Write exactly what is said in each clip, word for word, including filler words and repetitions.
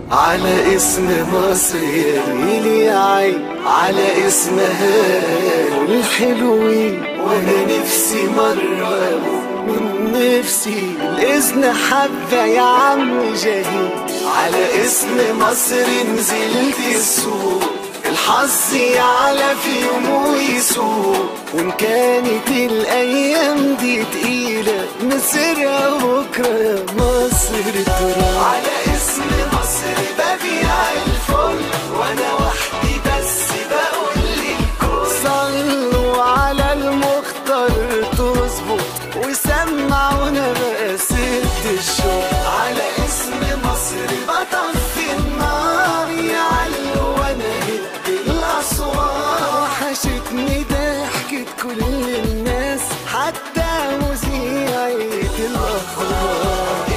على اسم مصر يا ليلي يا عين، على اسمها الحلوين. وانا نفسي مرة من نفسي الإذن حبة يا عم جهيد. على اسم مصر نزلت السوق، الحظ يعلى في يوم ويسوق. وإن كانت الأيام دي تقيلة نسيرها بكرة يا مصر تروح. على اسم مصر ببيع الفل، وأنا وحدي بس بقول للكل صلوا على المختار تظبط، وسمعونا بقى ست الشهر. على اسم مصر بطفي النار يعلو وانا هد الاصوات. وحشتني ضحكة كل الناس حتى مذيعة الاخبار.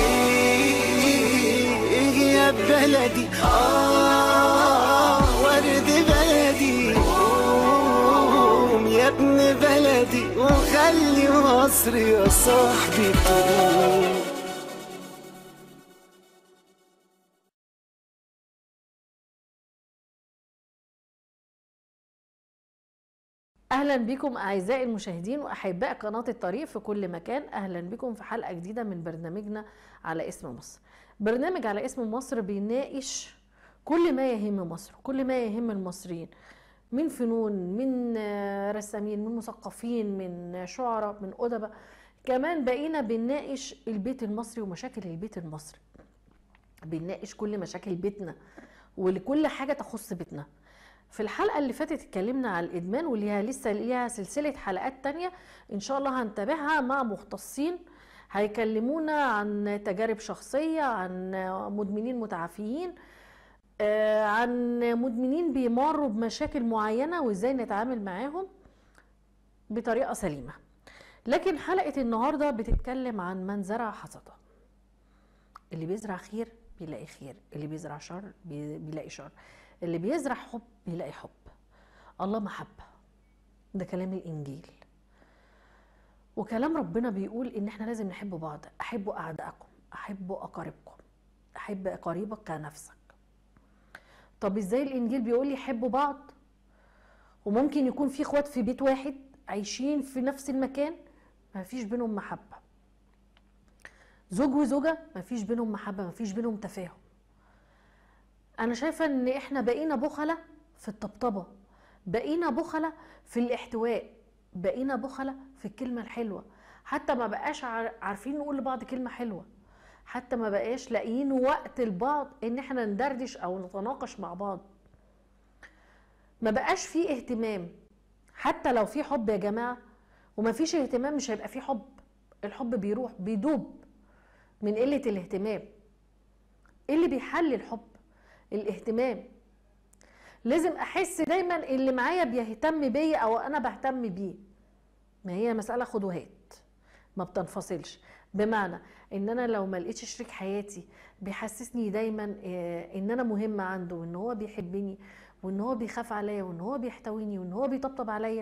ايه يا بلدي اه ورد بلدي، قوم يا ابن بلدي وخلي مصر يا صاحبي تقوم. اهلا بكم اعزائي المشاهدين واحباء قناه الطريق في كل مكان. اهلا بكم في حلقه جديده من برنامجنا على اسم مصر. برنامج على اسم مصر بيناقش كل ما يهم مصر، كل ما يهم المصريين، من فنون، من رسامين، من مثقفين، من شعراء، من ادباء. كمان بقينا بنناقش البيت المصري ومشاكل البيت المصري، بنناقش كل مشاكل بيتنا ولكل حاجه تخص بيتنا. في الحلقة اللي فاتت اتكلمنا على الإدمان، واللي لسه ليها سلسلة حلقات تانية إن شاء الله هنتابعها مع مختصين هيكلمونا عن تجارب شخصية، عن مدمنين متعافيين، عن مدمنين بيمروا بمشاكل معينة وإزاي نتعامل معاهم بطريقة سليمة. لكن حلقة النهاردة بتتكلم عن من زرع حصده. اللي بيزرع خير بيلاقي خير، اللي بيزرع شر بيلاقي شر، اللي بيزرع حب بيلاقي حب. الله محبة، ده كلام الإنجيل. وكلام ربنا بيقول إن احنا لازم نحب بعض. أحبوا أعدائكم، أحبوا أقاربكم، أحب قريبك كنفسك. طب إزاي الإنجيل بيقول لي حبوا بعض وممكن يكون في إخوات في بيت واحد عايشين في نفس المكان ما فيش بينهم محبة؟ زوج وزوجة ما فيش بينهم محبة، ما فيش بينهم تفاهم. أنا شايفة إن إحنا بقينا بخلة في الطبطبة، بقينا بخلة في الاحتواء، بقينا بخلة في الكلمة الحلوة. حتى ما بقاش عارفين نقول لبعض كلمة حلوة، حتى ما بقاش لاقيين وقت لبعض إن إحنا ندردش أو نتناقش مع بعض. ما بقاش فيه اهتمام. حتى لو في حب يا جماعة وما فيش اهتمام مش هيبقى فيه حب. الحب بيروح بيدوب من قلة الاهتمام. إيه اللي بيحل الحب؟ الاهتمام. لازم احس دايما اللي معايا بيهتم بيا او انا بهتم بيه. ما هي مسألة خد وهات، ما بتنفصلش. بمعنى ان انا لو ما لقيتش شريك حياتي بيحسسني دايما ان انا مهمة عنده، وان هو بيحبني، وان هو بيخاف عليا، وان هو بيحتويني، وان هو بيطبطب عليا،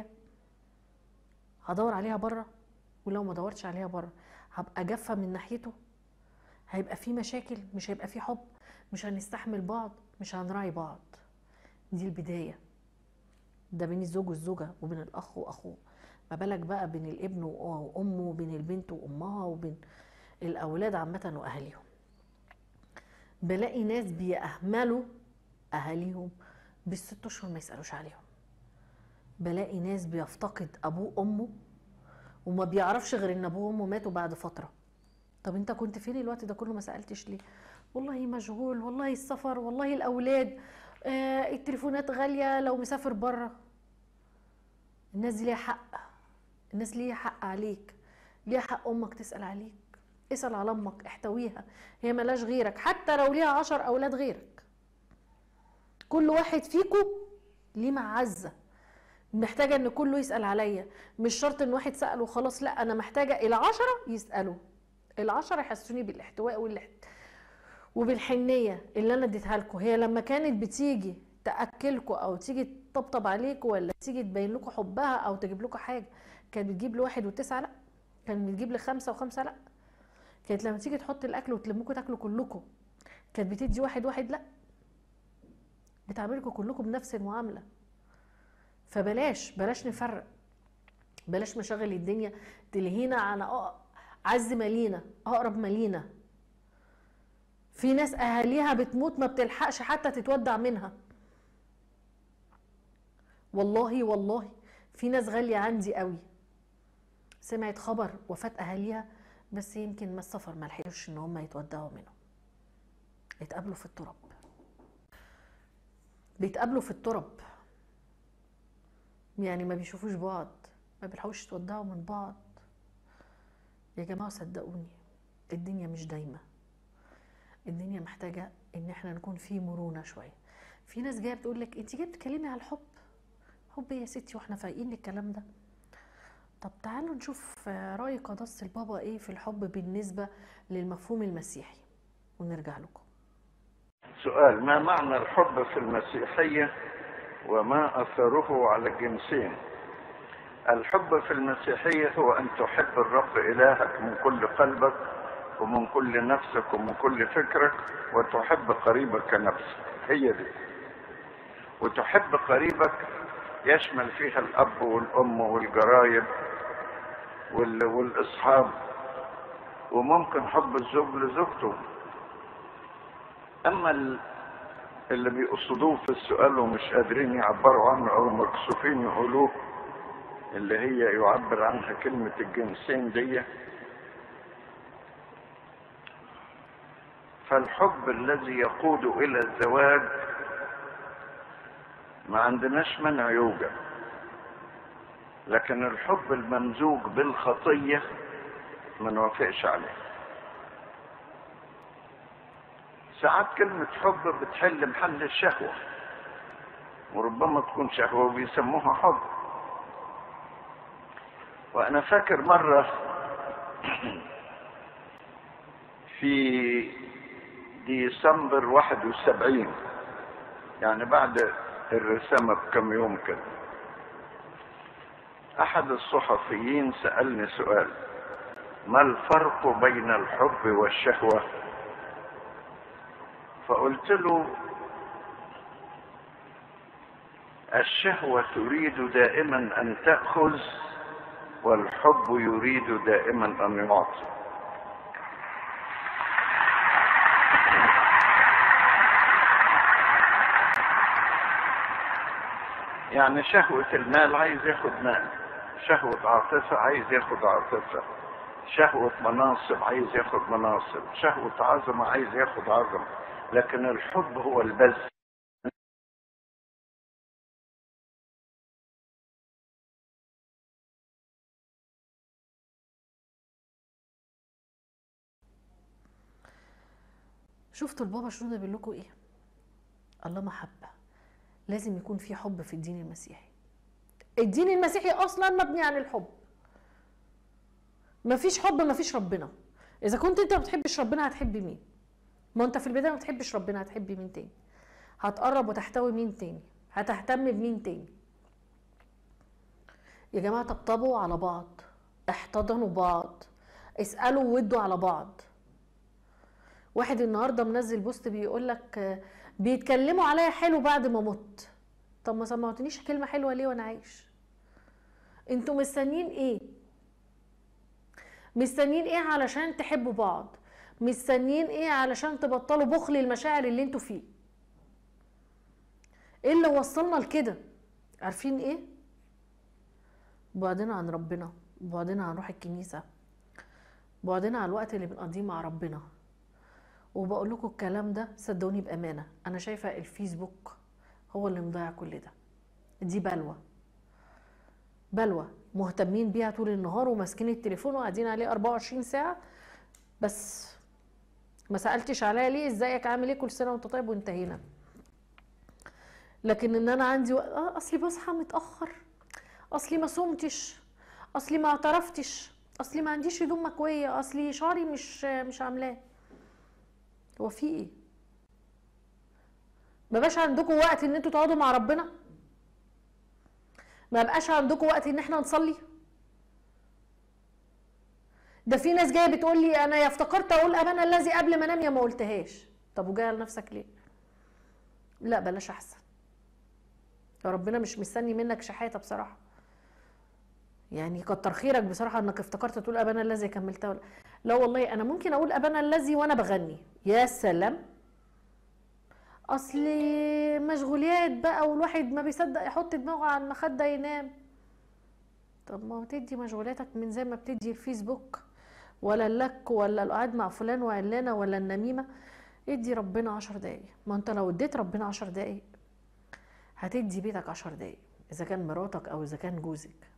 هدور عليها بره. ولو ما دورتش عليها بره هبقى جافة من ناحيته، هيبقى في مشاكل، مش هيبقى في حب، مش هنستحمل بعض، مش هنراعي بعض. دي البداية. ده بين الزوج والزوجة وبين الأخ وأخوه، ما بالك بقى بين الابن وأمه، وبين البنت وأمها، وبين الأولاد عامة وأهاليهم. بلاقي ناس بيأهملوا أهاليهم بالست أشهر ما يسألوش عليهم. بلاقي ناس بيفتقد أبوه وأمه وما بيعرفش غير إن أبوه وأمه ماتوا بعد فترة. طب أنت كنت فين الوقت ده كله ما سألتش ليه؟ والله مشغول، والله السفر، والله الأولاد، آه التليفونات غالية، لو مسافر بره. الناس دي ليها حق، الناس ليها حق عليك، ليها حق أمك تسأل عليك. اسأل على أمك، احتويها، هي ملاش غيرك. حتى لو ليها عشر أولاد غيرك، كل واحد فيكم ليه معزة. محتاجة ان كله يسأل عليا. مش شرط ان واحد سأل وخلاص، لا، انا محتاجة العشرة يسألوا، العشرة يحسوني بالاحتواء والاحت... وبالحنية اللي انا اديتها لكم. هي لما كانت بتيجي تأكلكم او تيجي تطبطب عليكم ولا تيجي تبين لكم حبها او تجيب لكم حاجة، كانت بتجيب لواحد وتسعة؟ لا، كانت بتجيب لخمسة وخمسة؟ لا. كانت لما تيجي تحط الاكل وتلمكم تاكلوا كلكم كانت بتدي واحد واحد؟ لا، بتعاملكم كلكم بنفس المعامله. فبلاش بلاش نفرق، بلاش مشاغل الدنيا تلهينا عن اعز مالينا، اقرب مالينا. في ناس اهاليها بتموت ما بتلحقش حتى تتودع منها. والله والله في ناس غاليه عندي قوي سمعت خبر وفاه اهاليها، بس يمكن ما السفر ما لحقوش ان هم يتودعوا منهم. اتقابلوا في التراب، بيتقابلوا في التراب، يعني ما بيشوفوش بعض، ما بيلحقوش يتودعوا من بعض. يا جماعه صدقوني الدنيا مش دايمه، الدنيا محتاجه ان احنا نكون في مرونه شويه. في ناس جايه بتقول لك انت جايه بتكلمي على الحب، حب يا ستي واحنا فايقين الكلام ده؟ طب تعالوا نشوف راي قداسه البابا ايه في الحب بالنسبه للمفهوم المسيحي ونرجع لكم. سؤال: ما معنى الحب في المسيحيه وما اثره على الجنسين؟ الحب في المسيحيه هو ان تحب الرب الهك من كل قلبك ومن كل نفسك ومن كل فكرك، وتحب قريبك كنفسك. هي دي. وتحب قريبك يشمل فيها الاب والام والجرايب والاصحاب، وممكن حب الزوج لزوجته. اما اللي بيقصدوه في السؤال ومش قادرين يعبروا عنه او مكسوفين يقولوه، اللي هي يعبر عنها كلمة الجنسين دي، فالحب الذي يقود الى الزواج ما عندناش منع يوجد، لكن الحب الممزوج بالخطية ما نوافقش عليه. ساعات كلمة حب بتحل محل الشهوة، وربما تكون شهوة وبيسموها حب. وأنا فاكر مرة في ديسمبر واحد وسبعين، يعني بعد الرسامة بكم يوم كده، أحد الصحفيين سألني سؤال: ما الفرق بين الحب والشهوة؟ فقلت له: الشهوة تريد دائما أن تأخذ، والحب يريد دائما أن يعطي. يعني شهوة المال عايز ياخد مال، شهوة عاطفة عايز ياخد عاطفة، شهوة مناصب عايز ياخد مناصب، شهوة عظمة عايز ياخد عظمة، لكن الحب هو البذل. شفتوا البابا شنودة بيقول لكم ايه؟ الله محبة، لازم يكون في حب في الدين المسيحي. الدين المسيحي اصلا مبني عن الحب. مفيش حب مفيش ربنا. اذا كنت انت ما بتحبش ربنا هتحبي مين؟ ما انت في البدايه ما بتحبش ربنا، هتحبي مين تاني؟ هتقرب وتحتوي مين تاني؟ هتهتم بمين تاني؟ يا جماعه طبطبوا على بعض، احتضنوا بعض، اسالوا وودوا على بعض. واحد النهارده منزل بوست بيقول لك بيتكلموا عليا حلو بعد ما مت. طب ما سمعتنيش كلمه حلوه ليه وانا عايش؟ انتوا مستنيين ايه؟ مستنيين ايه علشان تحبوا بعض؟ مستنيين ايه علشان تبطلوا بخل المشاعر اللي انتوا فيه؟ ايه اللي وصلنا لكده؟ عارفين ايه؟ بعدنا عن ربنا، بعدنا عن روح الكنيسه، بعدنا عن الوقت اللي بنقضيه مع ربنا. وبقول لكم الكلام ده صدقوني بامانه، انا شايفه الفيسبوك هو اللي مضيع كل ده. دي بلوى، بلوى مهتمين بيها طول النهار وماسكين التليفون وقاعدين عليه أربعة وعشرين ساعه، بس ما سالتش عليا ليه، ازيك عامل ايه، كل سنه وانت طيب، وانتهينا. لكن ان انا عندي و... آه اصلي بصحى متاخر، اصلي ما صمتش، اصلي ما اعترفتش، اصلي ما عنديش هدوم مكويه، اصلي شعري مش مش عاملاه. هو في ايه؟ ما بقاش عندكم وقت ان انتوا تقعدوا مع ربنا؟ ما بقاش عندكم وقت ان احنا نصلي؟ ده في ناس جايه بتقول لي انا يا افتكرت اقول امانه الذي قبل ما انام يا ما قلتهاش. طب وجايه لنفسك ليه؟ لا بلاش احسن. ربنا مش مستني منك شحاته بصراحه. يعني كتر خيرك بصراحه انك افتكرت تقول ابانا الذي كملتها ولا. لا والله انا ممكن اقول ابانا الذي وانا بغني، يا سلام. اصل مشغوليات بقى والواحد ما بيصدق يحط دماغه على المخده ينام. طب ما تدي مشغولاتك من زي ما بتدي الفيسبوك ولا اللك ولا القعاد مع فلان وعلانه ولا النميمه. ادي ربنا عشر دقايق. ما انت لو اديت ربنا عشر دقايق هتدي بيتك عشر دقايق، اذا كان مراتك او اذا كان جوزك.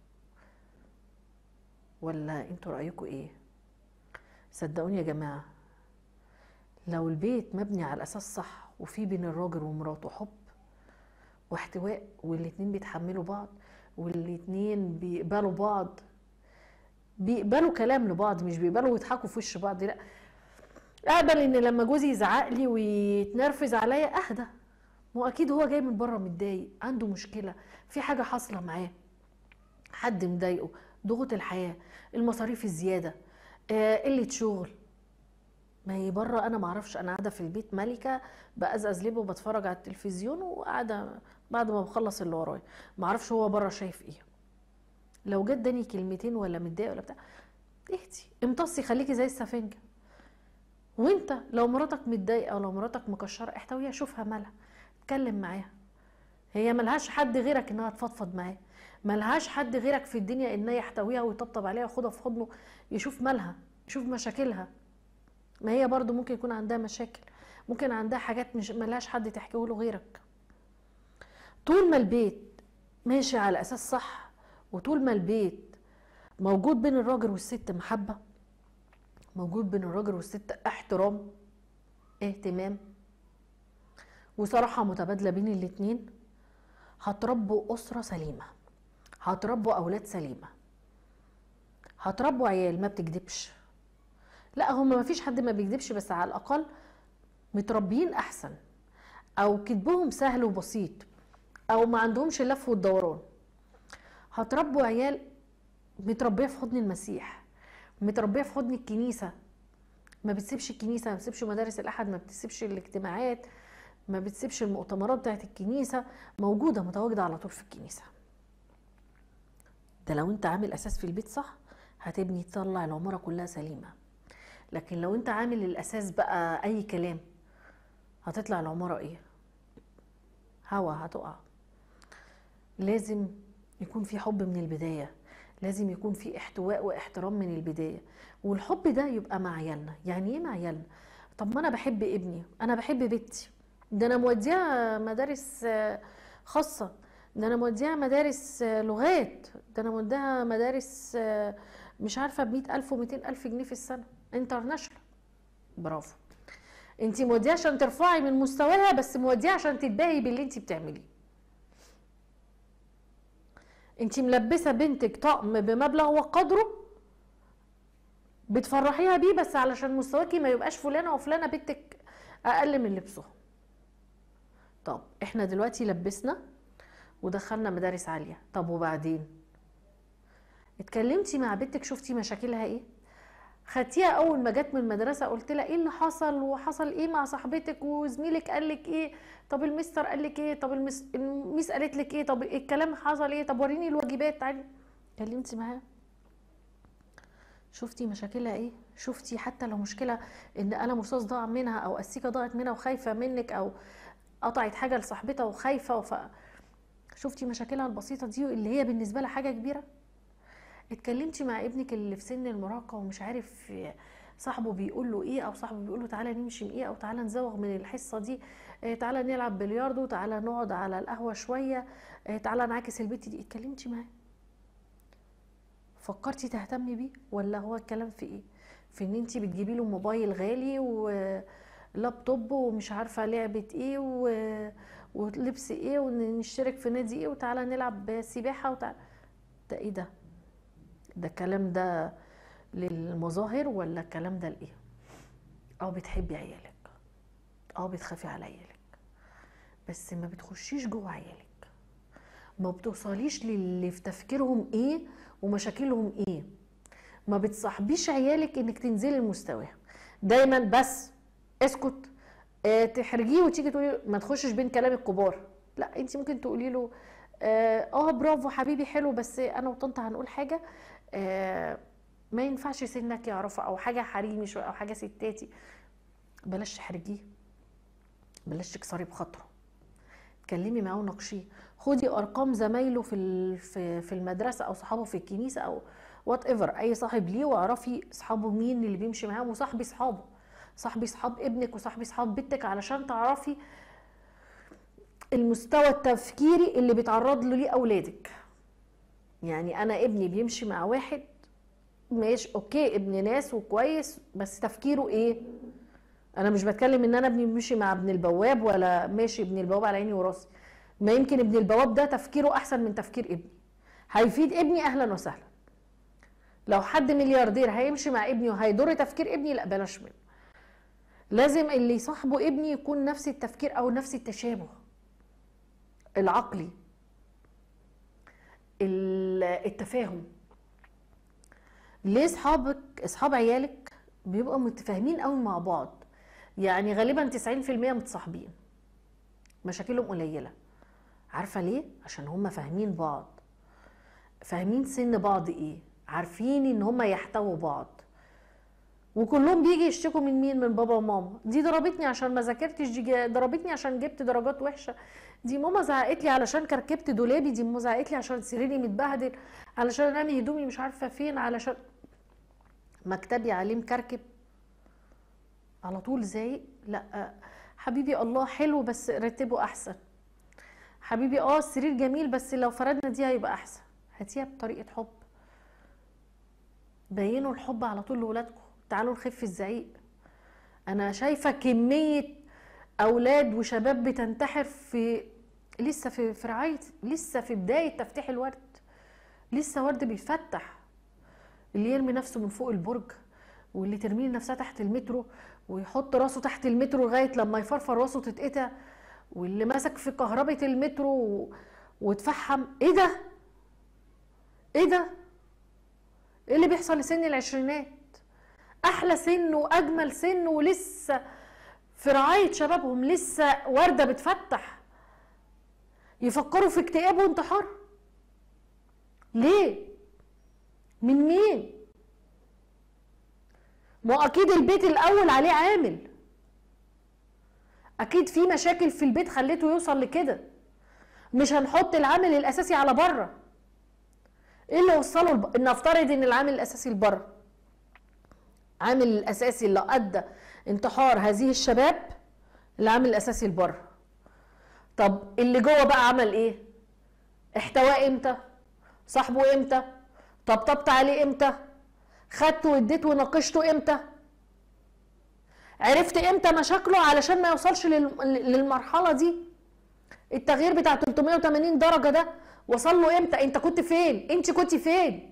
ولا انتوا رايكم ايه؟ صدقوني يا جماعه، لو البيت مبني على اساس صح وفي بين الراجل ومراته حب واحتواء، والاتنين بيتحملوا بعض، والاتنين بيقبلوا بعض، بيقبلوا كلام لبعض، مش بيقبلوا يضحكوا في وش بعض. لا، اقبل ان لما جوزي يزعق لي ويتنرفز عليا اهدى. مو اكيد هو جاي من بره متضايق، عنده مشكله، في حاجه حاصله معاه، حد مضايقه، ضغوط الحياه، المصاريف الزياده، آه، قله شغل. ما هي بره انا ما اعرفش، انا قاعده في البيت ملكه بقزقز لب وبتفرج على التلفزيون وقاعده بعد ما بخلص اللي ورايا، ما اعرفش هو بره شايف ايه. لو جت داني كلمتين ولا متضايق ولا بتاع، اهدي امتصي، خليكي زي السفنجه. وانت لو مراتك متضايقه او لو مراتك مكشره احتويها، شوفها مالها، اتكلم معاها. هي ملهاش حد غيرك انها تفضفض معاه، ملهاش حد غيرك في الدنيا انها يحتويها ويطبطب عليها وياخدها في حضنه، يشوف مالها، يشوف مشاكلها. ما هي برضو ممكن يكون عندها مشاكل، ممكن عندها حاجات مش ملهاش حد تحكيه له غيرك. طول ما البيت ماشي على اساس صح، وطول ما البيت موجود بين الراجل والست محبة، موجود بين الراجل والست احترام، اهتمام، وصراحة متبادلة بين الاتنين، هتربوا أسرة سليمة، هتربوا أولاد سليمة، هتربوا عيال ما بتكدبش. لا، هما ما فيش حد ما بيكدبش، بس على الأقل متربيين أحسن، أو كدبهم سهل وبسيط، أو ما عندهمش اللف والدوران. هتربوا عيال متربية في حضن المسيح، متربية في حضن الكنيسة، ما بتسيبش الكنيسة، ما بتسيبش مدارس الأحد، ما بتسيبش الاجتماعات، ما بتسيبش المؤتمرات بتاعت الكنيسة، موجودة متواجدة على طول في الكنيسة. ده لو انت عامل أساس في البيت صح، هتبني تطلع العمارة كلها سليمة. لكن لو انت عامل الأساس بقى أي كلام، هتطلع العمارة ايه؟ هوا، هتقع. لازم يكون في حب من البداية، لازم يكون في احتواء واحترام من البداية، والحب ده يبقى مع عيالنا. يعني ايه مع عيالنا؟ طب ما انا بحب ابني، انا بحب بنتي، ده انا موديها مدارس خاصة، ده انا موديها مدارس لغات، ده انا موديها مدارس مش عارفة بمئة الف ومئتين الف جنيه في السنة انترناشونال. برافو، انتي موديها عشان ترفعي من مستواها، بس موديها عشان تتباهي باللي انتي بتعمليه. انتي ملبسة بنتك طقم بمبلغ وقدره بتفرحيها بيه، بس علشان مستواكي ما يبقاش فلانة وفلانة بنتك اقل من لبسهم. طب احنا دلوقتي لبسنا ودخلنا مدارس عالية، طب وبعدين؟ اتكلمتي مع بنتك، شفتي مشاكلها ايه؟ خدتيها اول ما جت من المدرسه قلت لها ايه اللي حصل، وحصل ايه مع صاحبتك، وزميلك قال لك ايه، طب المستر قال لك ايه، طب المس... الميس قالت لك ايه، طب الكلام حصل ايه، طب وريني الواجبات، تعالي. اتكلمتي معاها، شفتي مشاكلها ايه؟ شفتي حتى لو مشكله ان قلم رصاص ضاع منها، او استيكه ضاعت منها وخايفه منك، او قطعت حاجه لصاحبتها وخايفه وف... شفتي مشاكلها البسيطه دي اللي هي بالنسبه لها حاجه كبيره؟ اتكلمتي مع ابنك اللي في سن المراهقه ومش عارف صاحبه بيقول له ايه، او صاحبه بيقول له تعالى نمشي من ايه، او تعالى نزوغ من الحصه دي، تعالى نلعب بلياردو، تعالى نقعد على القهوه شويه، تعالى نعاكس البت دي؟ اتكلمتي معاه؟ فكرتي تهتمي بيه؟ ولا هو الكلام في ايه؟ في ان انتي بتجيبي له موبايل غالي ولابتوب ومش عارفه لعبه ايه و... ولبس ايه، ونشترك في نادي ايه، وتعالى نلعب سباحه، وتعالى. ده ايه ده؟ ده الكلام ده للمظاهر ولا الكلام ده لايه؟ اه بتحبي عيالك، اه بتخافي على عيالك، بس ما بتخشيش جوه عيالك، ما بتوصليش للي في تفكيرهم ايه ومشاكلهم ايه، ما بتصاحبيش عيالك انك تنزلي لمستواهم. دايما بس اسكت، آه تحرجيه وتيجي تقولي ما تخشش بين كلام الكبار. لا، انت ممكن تقولي له اه, آه برافو حبيبي حلو، بس انا وطنط هنقول حاجه آه ما ينفعش سنك يعرفها، او حاجه حريمي شويه او حاجه ستاتي. بلاش تحرجيه، بلاش تكسري بخاطره، اتكلمي معاه وناقشيه. خدي ارقام زمايله في في المدرسه او صحابه في الكنيسه او وات ايفر، اي صاحب ليه، واعرفي صحابه مين اللي بيمشي معاهم، وصاحبي صحابه، صاحبي صحاب ابنك وصاحبي صحاب بنتك، علشان تعرفي المستوى التفكيري اللي بيتعرض له ليه اولادك. يعني انا ابني بيمشي مع واحد ماشي اوكي، ابن ناس وكويس، بس تفكيره ايه؟ انا مش بتكلم ان انا ابني بيمشي مع ابن البواب ولا ماشي ابن البواب على عيني وراسي، ما يمكن ابن البواب ده تفكيره احسن من تفكير ابني، هيفيد ابني اهلا وسهلا. لو حد ملياردير هيمشي مع ابني وهيضر تفكير ابني، لا بلاش منه. لازم اللي يصاحبه ابني يكون نفس التفكير او نفس التشابه العقلي، التفاهم. ليه اصحابك اصحاب عيالك بيبقوا متفاهمين قوي مع بعض؟ يعني غالبا تسعين في المية متصاحبين، مشاكلهم قليله. عارفه ليه؟ عشان هم فاهمين بعض، فاهمين سن بعض ايه، عارفين ان هم يحتووا بعض. وكلهم بيجي يشتكوا من مين؟ من بابا وماما. دي ضربتني عشان ما ذاكرتش، دي ضربتني عشان جبت درجات وحشه، دي ماما زعقت لي علشان كركبت دولابي، دي ماما زعقت لي عشان سريري متبهدل، علشان رامي هدومي مش عارفه فين، علشان مكتبي عليه مكركب. على طول زي لا حبيبي الله حلو بس رتبه احسن، حبيبي اه السرير جميل بس لو فردنا دي هيبقى احسن. هاتيها بطريقه حب، بينوا الحب على طول لاولادكم. تعالوا نخف الزعيق. انا شايفه كميه اولاد وشباب بتنتحر في لسه في في رعايه، لسه في بدايه تفتيح الورد، لسه ورد بيفتح. اللي يرمي نفسه من فوق البرج، واللي ترمي نفسها تحت المترو ويحط راسه تحت المترو لغايه لما يفرفر راسه تتقطع، واللي مسك في كهرباء المترو و... واتفحم. ايه ده؟ ايه ده؟ ايه اللي بيحصل لسن العشرينات؟ احلى سن واجمل سن، ولسه في رعايه شبابهم، لسه ورده بتفتح، يفكروا في اكتئاب وانتحار. ليه؟ من مين؟ ما اكيد البيت الاول عليه عامل، اكيد في مشاكل في البيت خليته يوصل لكده. مش هنحط العامل الاساسي على بره. ايه اللي وصله الب... ان نفترض ان العامل الاساسي لبره، عامل الاساسي اللي ادى انتحار هذه الشباب العامل الاساسي لبره. طب اللي جوه بقى عمل ايه؟ احتواه امتى؟ صاحبه امتى؟ طبطبت عليه امتى؟ خدته واديته وناقشته امتى؟ عرفت امتى مشاكله علشان ما يوصلش للمرحله دي؟ التغيير بتاع ثلاثمية وثمانين درجه ده وصل له امتى؟ انت كنت فين؟ انت كنت فين؟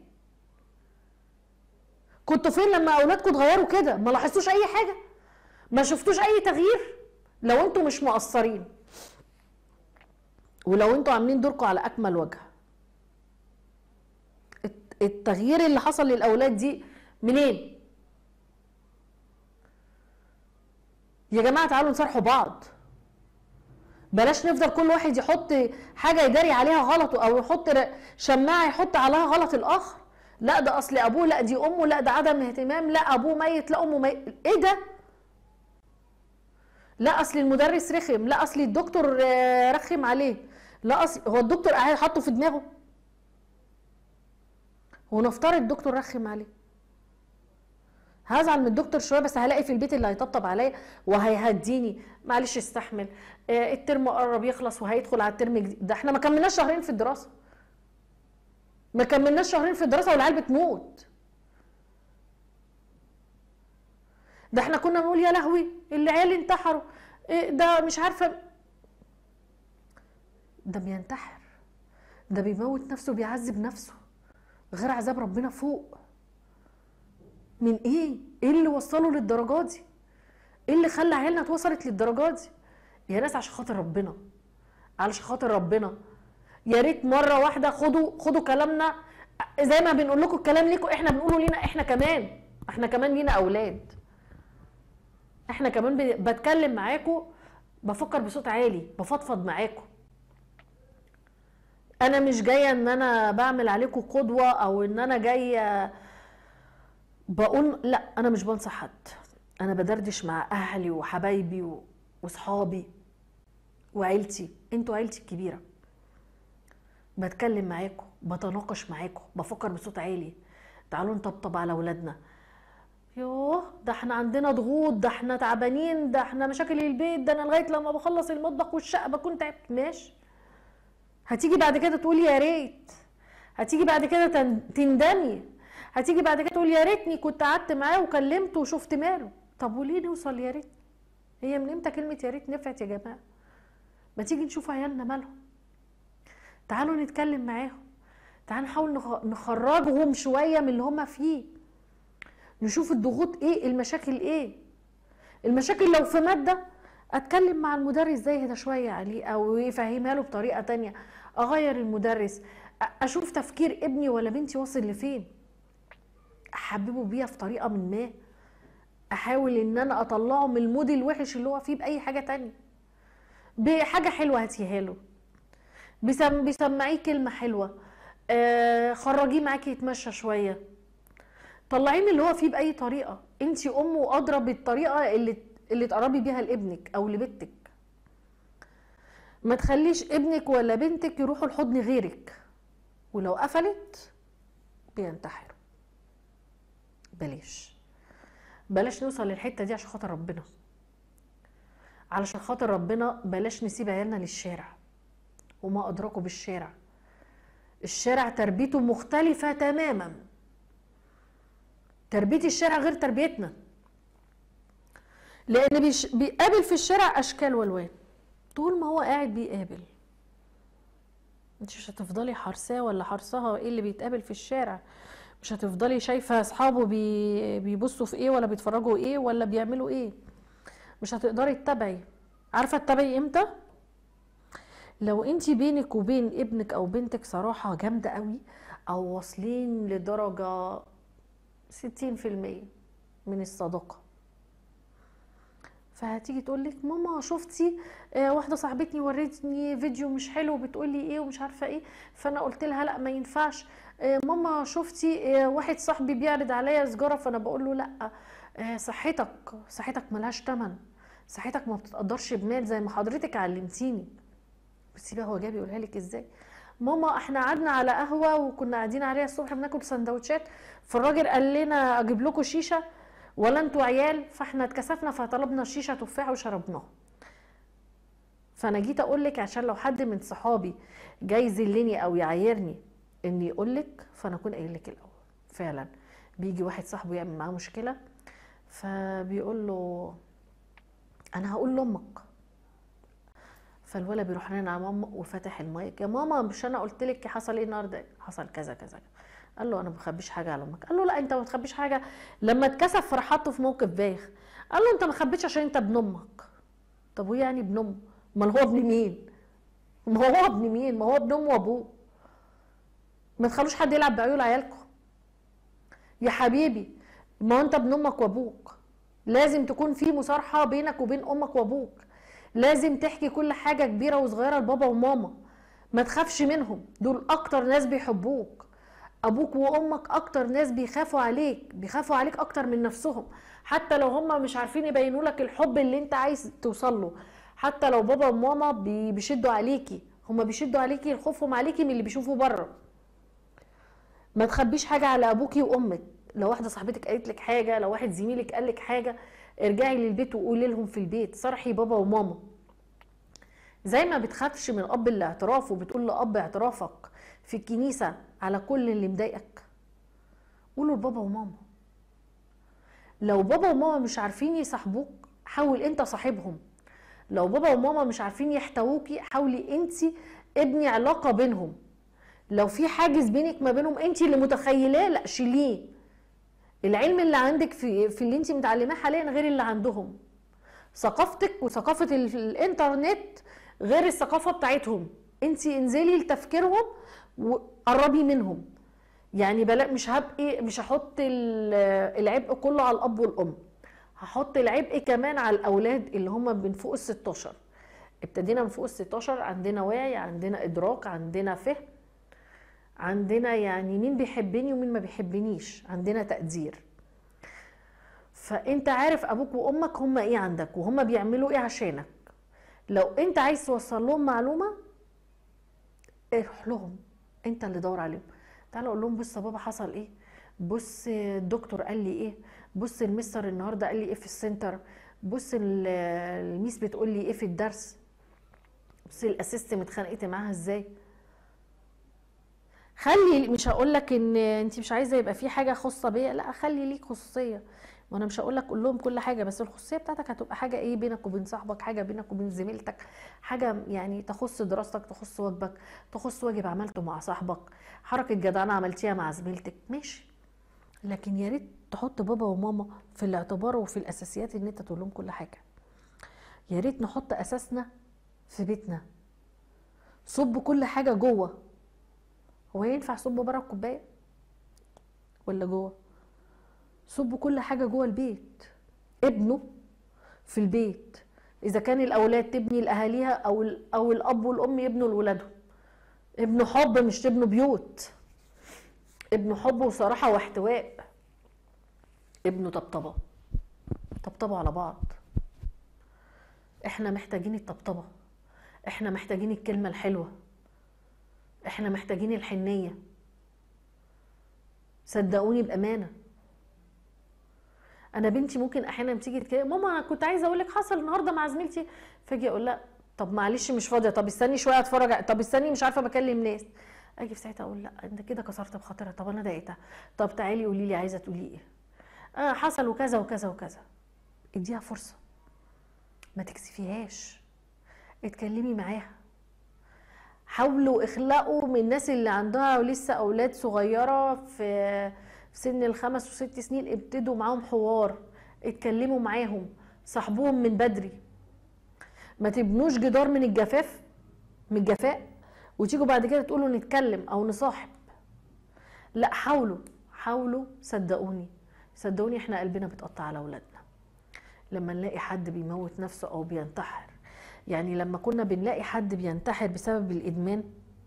كنتوا فين لما اولادكم اتغيروا كده؟ ما لاحظتوش اي حاجه؟ ما شفتوش اي تغيير؟ لو انتوا مش مقصرين، ولو انتوا عاملين دوركم على اكمل وجه، التغيير اللي حصل للاولاد دي منين؟ يا جماعه تعالوا نصارحوا بعض. بلاش نفضل كل واحد يحط حاجه يداري عليها غلطه، او يحط شماعه يحط عليها غلط الاخر. لا ده اصل ابوه، لا دي امه، لا ده عدم اهتمام، لا ابوه ميت، لا امه ميت. ايه ده؟ لا اصل المدرس رخم، لا اصل الدكتور رخم عليه، لا اصل هو الدكتور قاعد حاطه في دماغه؟ ونفترض الدكتور رخم عليه، هزعل من الدكتور شويه بس هلاقي في البيت اللي هيطبطب عليا وهيهديني. معلش استحمل، آه الترم قرب يخلص وهيدخل على الترم الجديد. ده احنا ما كملناش شهرين في الدراسه، ما كملناش شهرين في الدراسه والعيال بتموت. ده احنا كنا بنقول يا لهوي العيال انتحروا، إيه ده مش عارفه. ده بينتحر، ده بيموت نفسه، بيعذب نفسه غير عذاب ربنا فوق. من ايه؟ ايه اللي وصله للدرجات دي؟ ايه اللي خلى عيالنا اتوصلت للدرجات دي؟ يا ناس عشان خاطر ربنا، علشان خاطر ربنا يا ريت مره واحده خدوا خدوا كلامنا زي ما بنقول لكم الكلام ليكم، احنا بنقوله لينا احنا كمان، احنا كمان لينا اولاد. احنا كمان ب- بتكلم معاكم بفكر بصوت عالي، بفضفض معاكم. انا مش جايه ان انا بعمل عليكم قدوه او ان انا جايه بقول، لا انا مش بنصح حد، انا بدردش مع اهلي وحبايبي و- وصحابي وعيلتي، انتوا عيلتي الكبيره. بتكلم معاكم، بتناقش معاكم، بفكر بصوت عالي. تعالوا نطبطب على اولادنا. يوه ده احنا عندنا ضغوط، ده احنا تعبانين، ده احنا مشاكل البيت، ده انا لغايه لما بخلص المطبخ والشقه بكون تعبت. ماشي، هتيجي بعد كده تقولي يا ريت، هتيجي بعد كده تن- تندمي، هتيجي بعد كده تقول يا ريتني كنت قعدت معاه وكلمته وشفت ماله. طب وليه نوصل يا ريت؟ هي من امتى كلمه يا ريت نفعت يا جماعه؟ ما تيجي نشوف عيالنا مالهم، تعالوا نتكلم معاهم، تعالوا نحاول نخ- نخرجهم شويه من اللي هم فيه، نشوف الضغوط ايه، المشاكل ايه. المشاكل لو في ماده اتكلم مع المدرس زي ده شويه عليه او يفهمها له بطريقه تانية، اغير المدرس، أ- اشوف تفكير ابني ولا بنتي واصل لفين، احببه بيها في طريقه من ما، احاول ان انا اطلعه من المود الوحش اللي هو فيه باي حاجه تانية، بحاجه حلوه هاتيها له، بسم بيسمعيه كلمه حلوه، آه خرجيه معاكي يتمشى شويه، طلعيه من اللي هو فيه باي طريقه. انتي ام وادرى بالطريقه اللي اللي تقربي بيها لابنك او لبنتك. ما تخليش ابنك ولا بنتك يروحوا لحضن غيرك، ولو قفلت بينتحروا. بلاش بلاش نوصل للحته دي عشان خاطر ربنا، علشان خاطر ربنا بلاش نسيب عيالنا للشارع وما ادراكوا بالشارع. الشارع تربيته مختلفه تماما، تربيه الشارع غير تربيتنا، لان بيش بيقابل في الشارع اشكال والوان. طول ما هو قاعد بيقابل، انت مش هتفضلي حرساه ولا حرسها ايه اللي بيتقابل في الشارع، مش هتفضلي شايفه اصحابه بي بيبصوا في ايه ولا بيتفرجوا ايه ولا بيعملوا ايه، مش هتقدري تتابعي. عارفه تتابعي امتى؟ لو انت بينك وبين ابنك او بنتك صراحه جامده قوي، او واصلين لدرجه ستين في المية من الصداقه، فهتيجي تقول لك ماما شفتي آه واحده صاحبتني وريتني فيديو مش حلو بتقول لي ايه ومش عارفه ايه، فانا قلت لها لا ما ينفعش. آه ماما شفتي آه واحد صاحبي بيعرض عليا سجاره، فانا بقول له لا، آه صحتك صحتك ملهاش تمن، صحتك ما بتتقدرش بمال زي ما حضرتك علمتيني. بصي بقى هو جاي بيقولها لك ازاي. ماما احنا قعدنا على قهوه وكنا قاعدين عليها الصبح بناكل سندوتشات، فالراجل قال لنا اجيب لكم شيشه ولا انتوا عيال، فاحنا اتكسفنا فطلبنا شيشه تفاح وشربناها. فانا جيت اقول لك عشان لو حد من صحابي جاي يذلني او يعايرني اني اقول لك، فانا اكون قايل لك الاول. فعلا بيجي واحد صاحبه يعمل معاه مشكله، فبيقول له انا هقول لامك، فالولد بيروح رن على ماما وفتح المايك، يا ماما مش انا قلت لك حصل ايه النهارده؟ حصل كذا كذا. قال له انا ما بخبيش حاجه على امك. قال له لا انت ما بتخبيش حاجه. لما اتكسف فراح حطه في موقف بايخ، قال له انت ما خبيتش عشان انت ابن امك. طب وايه يعني ابن امه؟ امال هو ابن مين؟ ما هو ابن مين؟ ما هو ابن امه وابوه. ما تخلوش حد يلعب بعيون عيالكم يا حبيبي، ما هو انت ابن امك وابوك، لازم تكون في مصارحه بينك وبين امك وابوك، لازم تحكي كل حاجه كبيره وصغيره لبابا وماما، ما تخافش منهم، دول اكتر ناس بيحبوك. ابوك وامك اكتر ناس بيخافوا عليك، بيخافوا عليك اكتر من نفسهم، حتى لو هم مش عارفين يبينوا لك الحب اللي انت عايز توصل له. حتى لو بابا وماما بي- بيشدوا عليكي، هم بيشدوا عليكي خوفهم عليكي من اللي بيشوفوا بره. ما تخبيش حاجه على ابوكي وامك. لو واحده صاحبتك قالت لك حاجه، لو واحد زميلك قال لك حاجه، ارجعي للبيت وقولي لهم في البيت، صرحي بابا وماما. زي ما بتخافش من اب الاعتراف وبتقول لاب اعترافك في الكنيسه على كل اللي مضايقك، قولوا لبابا وماما. لو بابا وماما مش عارفين يصاحبوك، حاول انت صاحبهم. لو بابا وماما مش عارفين يحتووكي، حاولي انت ابني علاقه بينهم. لو في حاجز بينك ما بينهم انت اللي متخيلاه، لا شيليه. العلم اللي عندك في في اللي انت متعلماه حاليا غير اللي عندهم. ثقافتك وثقافه ال- الانترنت غير الثقافه بتاعتهم. انت انزلي لتفكيرهم وقربي منهم. يعني بلا مش هبقي مش هحط ال- العبء كله على الاب والام، هحط العبء كمان على الاولاد اللي هم من فوق ال ستاشر. ابتدينا من فوق ال ستاشر، عندنا وعي، عندنا ادراك، عندنا فهم، عندنا يعني مين بيحبني ومين ما بيحبنيش، عندنا تقدير. فانت عارف ابوك وامك هم ايه عندك وهم بيعملوا ايه عشانك. لو انت عايز توصل لهم معلومه اروح لهم، انت اللي دور عليهم. تعالى اقول لهم بص يا بابا حصل ايه، بص الدكتور قال لي ايه، بص المستر النهارده قال لي ايه في السنتر، بص الميس بتقول لي ايه في الدرس، بص الاسيست اتخانقت معاها ازاي. خلي، مش هقول لك ان انت مش عايزه يبقى في حاجه خاصه بيا، لا خلي ليك خصوصيه. وانا مش هقول لك قول لهم كل حاجه، بس الخصوصيه بتاعتك هتبقى حاجه ايه بينك وبين صاحبك، حاجه بينك وبين زميلتك، حاجه يعني تخص دراستك، تخص واجبك، تخص واجب عملته مع صاحبك، حركه جدعنه عملتيها مع زميلتك، ماشي. لكن يا ريت تحط بابا وماما في الاعتبار وفي الاساسيات ان انت تقول لهم كل حاجه. يا ريت نحط اساسنا في بيتنا، صب كل حاجه جوه. هو ينفع صب بره الكوبايه ولا جوه؟ صب كل حاجه جوه البيت. ابنه في البيت، اذا كان الاولاد تبني لاهاليها او او الاب والام يبنوا لاولادهم. ابنه حب مش تبنوا بيوت، ابنه حب وصراحه واحتواء، ابنه طبطبه، طبطبوا على بعض. احنا محتاجين الطبطبه، احنا محتاجين الكلمه الحلوه، احنا محتاجين الحنيه. صدقوني بامانه، انا بنتي ممكن احيانا بتيجي تتكلم ماما انا كنت عايزه اقول لك حصل النهارده مع زميلتي، فاجي اقول لها طب معلش مش فاضيه، طب استني شويه اتفرج، طب استني مش عارفه بكلم ناس. اجي في ساعتها اقول لا انت كده كسرت بخاطرها، طب انا ضايقتها، طب تعالي قولي لي عايزه تقولي ايه. اه حصل وكذا وكذا وكذا. اديها فرصه، ما تكسفيهاش، اتكلمي معاها. حاولوا اخلقوا من الناس اللي عندها ولسه اولاد صغيره في في سن الخمس وست سنين، ابتدوا معاهم حوار، اتكلموا معاهم، صاحبوهم من بدري. ما تبنوش جدار من الجفاف، من الجفاء، وتيجوا بعد كده تقولوا نتكلم او نصاحب. لا حاولوا، حاولوا. صدقوني صدقوني احنا قلبنا بيتقطع على اولادنا لما نلاقي حد بيموت نفسه او بينتحر. يعني لما كنا بنلاقي حد بينتحر بسبب الادمان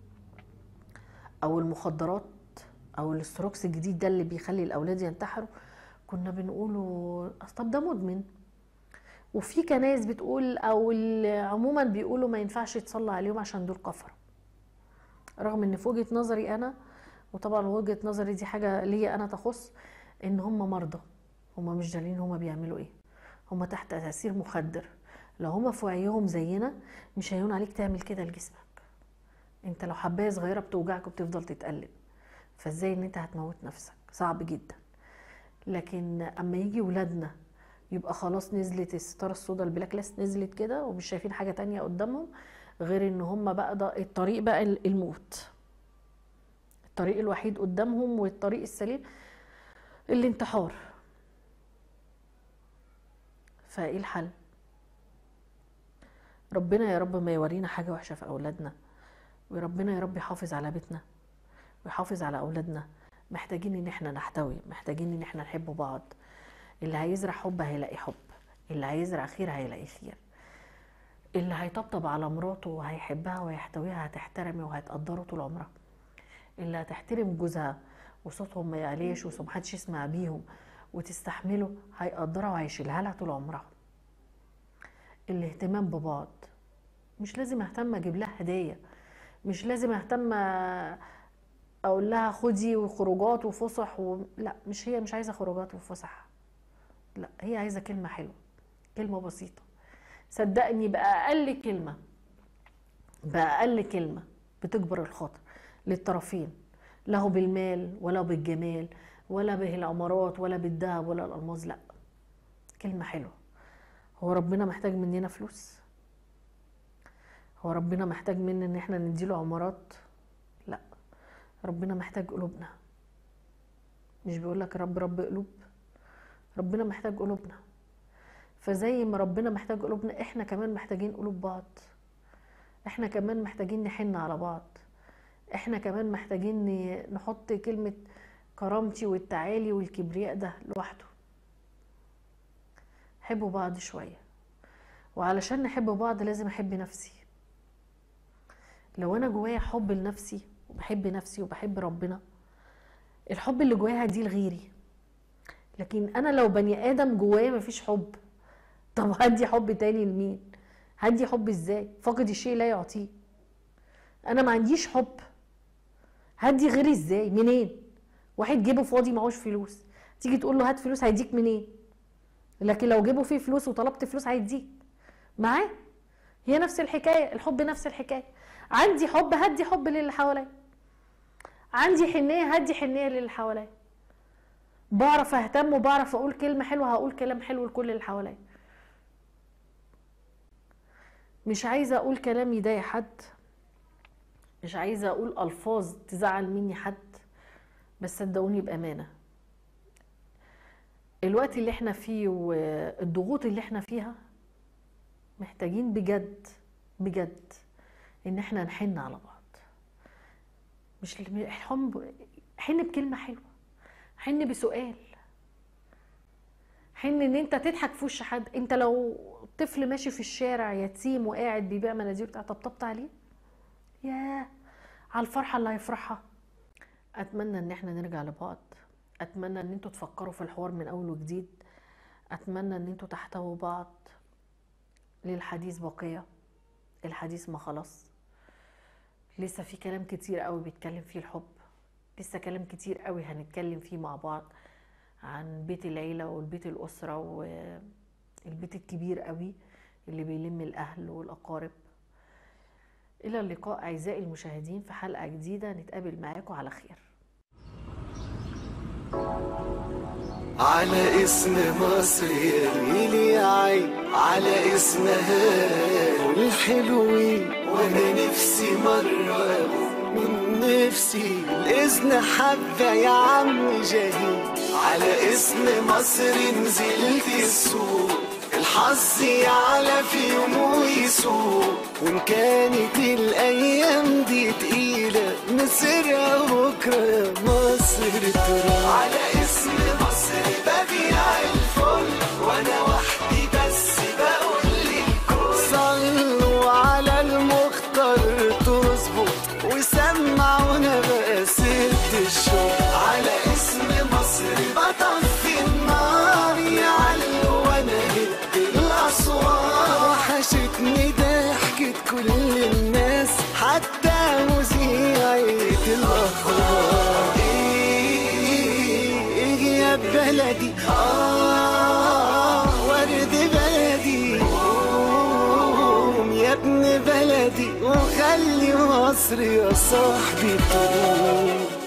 او المخدرات او الاستروكس الجديد ده اللي بيخلي الاولاد ينتحروا، كنا بنقوله طب ده مدمن. وفي كنايس بتقول او عموما بيقولوا ما ينفعش يتصلى عليهم عشان دول كفره، رغم ان في وجهه نظري انا، وطبعا وجهه نظري دي حاجه ليا انا تخص، ان هم مرضى، هم مش دالين هم بيعملوا ايه، هم تحت تاثير مخدر. لو هم في وعيهم زينا مش هيهون عليك تعمل كده لجسمك. انت لو حبايه صغيره بتوجعك وبتفضل تتقلب، فازاي ان انت هتموت نفسك؟ صعب جدا. لكن اما يجي ولادنا يبقى خلاص نزلت الستاره السوداء البلاك ليست نزلت كده ومش شايفين حاجه تانية قدامهم غير ان هم بقى ده الطريق بقى الموت، الطريق الوحيد قدامهم والطريق السليم الانتحار. فايه الحل؟ ربنا يا رب ما يورينا حاجه وحشه في اولادنا، وربنا يا رب يحافظ على بيتنا ويحافظ على اولادنا. محتاجين ان احنا نحتوي، محتاجين ان احنا نحب بعض. اللي هيزرع حب هيلاقي حب، اللي هيزرع خير هيلاقي خير، اللي هيطبطب على مراته وهيحبها ويحتويها هتحترمه وهتقدره طول عمرها، اللي هتحترم جوزها وصوتهم ما يعليش ومحدش يسمع بيهم وتستحمله هيقدرها وهيشيلها لها طول عمرها. الاهتمام ببعض، مش لازم اهتم اجيب لها هديه، مش لازم اهتم اقول لها خدي وخروجات وفسح و... لا، مش هي مش عايزه خروجات وفسح، لا هي عايزه كلمه حلوه، كلمه بسيطه. صدقني باقل كلمه باقل كلمه بتجبر الخاطر للطرفين، لا هو بالمال ولا بالجمال ولا بالعمارات ولا بالذهب ولا الالماظ، لا كلمه حلوه. هو ربنا محتاج مننا فلوس؟ هو ربنا محتاج مننا ان احنا نديله عمارات؟ لا، ربنا محتاج قلوبنا. مش بيقولك رب رب قلوب؟ ربنا محتاج قلوبنا. فزي ما ربنا محتاج قلوبنا احنا كمان محتاجين قلوب بعض، احنا كمان محتاجين نحن على بعض، احنا كمان محتاجين نحط كلمة كرامتي والتعالي والكبرياء ده لوحده. حبوا بعض شوية، وعلشان نحب بعض لازم احب نفسي. لو انا جوايا حب لنفسي وبحب نفسي وبحب ربنا، الحب اللي جوايا هديه لغيري. لكن انا لو بني ادم جوايا مفيش حب، طب هدي حب تاني لمين؟ هدي حب ازاي؟ فاقد الشيء لا يعطيه. انا ما عنديش حب، هدي غيري ازاي؟ منين؟ واحد جيبه فاضي معهوش فلوس، تيجي تقول له هات فلوس هيديك منين؟ لكن لو جيبه فيه فلوس وطلبت فلوس هيديك معاه. هي نفس الحكايه، الحب نفس الحكايه. عندي حب هدي حب للي حواليا، عندي حنيه هدي حنيه للي حواليا، بعرف اهتم وبعرف اقول كلمه حلوه هقول كلام حلو لكل اللي حواليا. مش عايزه اقول كلام يضايق حد، مش عايزه اقول الفاظ تزعل مني حد، بس صدقوني بامانه الوقت اللي احنا فيه والضغوط اللي احنا فيها محتاجين بجد بجد ان احنا نحن على بعض. مش حن حن بكلمه حلوه، حن بسؤال، حن ان انت تضحك في وش حد. انت لو طفل ماشي في الشارع يتيم وقاعد بيبيع مناديل بتاع طبطبت عليه، ياه على الفرحه اللي هيفرحها. اتمنى ان احنا نرجع لبعض، اتمنى ان انتوا تفكروا في الحوار من اول وجديد، اتمنى ان انتوا تحتووا بعض. للحديث بقيه، الحديث ما خلص، لسه في كلام كتير قوي بيتكلم فيه الحب، لسه كلام كتير قوي هنتكلم فيه مع بعض عن بيت العيله والبيت الاسره والبيت الكبير قوي اللي بيلم الاهل والاقارب. الى اللقاء اعزائي المشاهدين في حلقه جديده، نتقابل معاكم على خير. على اسم مصر يا ليلي يا عين، على اسمها الحلوين، وانا نفسي مرة من نفسي الإذن حبة يا عم جهيد. على اسم مصر نزلت السوق، الحظ يعلى في يوم ويسوق، وإن كانت الأيام دي تقيلة نسرها بكرة يا مصر ترى. على اسم مصر ببيع الفل، وأنا وحدي بس بقول للكل صلوا على المختار تظبط، وسمعونا بقى ست الشوق. على اسم مصر بطفي النار يعلو وانا هد الاصوات، وحشتني ضحكة كل الناس حتى مذيعة الاخبار. ايه ايه يا بلدي اه ورد بلدي، قوم يا ابن بلدي وخلي مصر يا صاحبي تقوم.